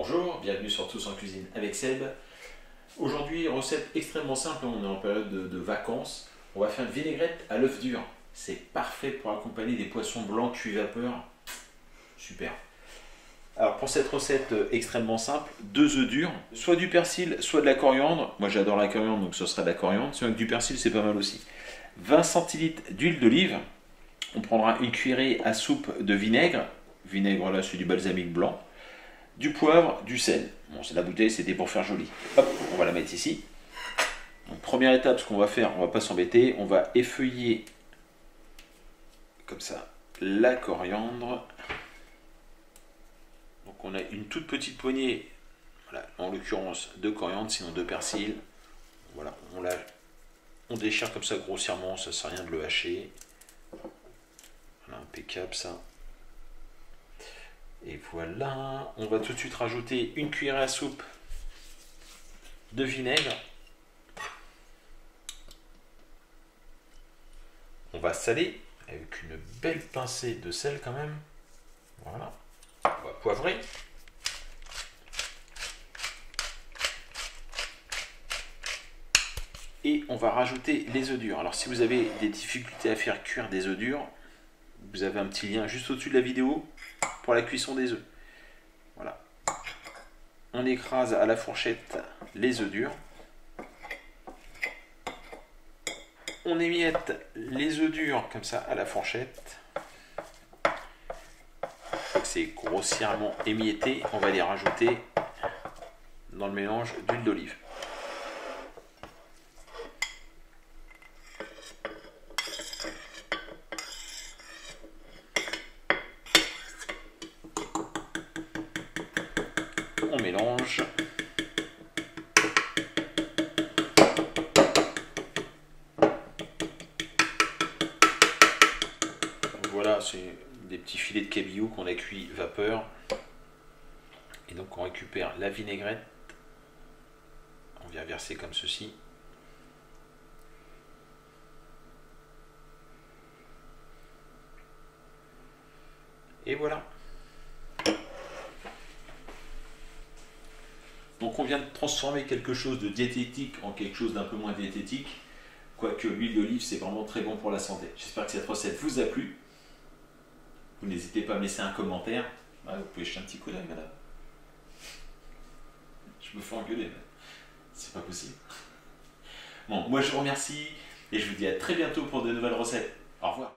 Bonjour, bienvenue sur Tous en Cuisine avec Seb. Aujourd'hui, recette extrêmement simple, on est en période de vacances. On va faire une vinaigrette à l'œuf dur. C'est parfait pour accompagner des poissons blancs cuits vapeur. Super. Alors pour cette recette extrêmement simple, 2 œufs durs, soit du persil, soit de la coriandre. Moi j'adore la coriandre, donc ce sera de la coriandre. Sinon avec du persil, c'est pas mal aussi. 20 centilitres d'huile d'olive. On prendra une cuillerée à soupe de vinaigre. Vinaigre là, c'est du balsamique blanc. Du poivre, du sel. Bon, c'est la bouteille, c'était pour faire joli. Hop, on va la mettre ici. Donc, première étape, ce qu'on va faire, on va pas s'embêter, on va effeuiller comme ça la coriandre. Donc on a une toute petite poignée, voilà, en l'occurrence de coriandre, sinon de persil. Voilà, on déchire comme ça grossièrement, ça sert à rien de le hacher. Voilà, impeccable ça. Et voilà, on va tout de suite rajouter une cuillère à soupe de vinaigre. On va saler avec une belle pincée de sel quand même. Voilà, on va poivrer. Et on va rajouter les œufs durs. Alors si vous avez des difficultés à faire cuire des œufs durs, vous avez un petit lien juste au-dessus de la vidéo pour la cuisson des œufs. Voilà. On écrase à la fourchette les œufs durs. On émiette les œufs durs comme ça à la fourchette. C'est grossièrement émietté. On va les rajouter dans le mélange d'huile d'olive. On mélange. Voilà, c'est des petits filets de cabillaud qu'on a cuit vapeur. Et donc on récupère la vinaigrette. On vient verser comme ceci. Et voilà. Donc on vient de transformer quelque chose de diététique en quelque chose d'un peu moins diététique. Quoique l'huile d'olive c'est vraiment très bon pour la santé. J'espère que cette recette vous a plu. Vous n'hésitez pas à me laisser un commentaire. Ah, vous pouvez jeter un petit coup d'œil, madame. Je me fais engueuler, mais c'est pas possible. Bon, moi je vous remercie et je vous dis à très bientôt pour de nouvelles recettes. Au revoir.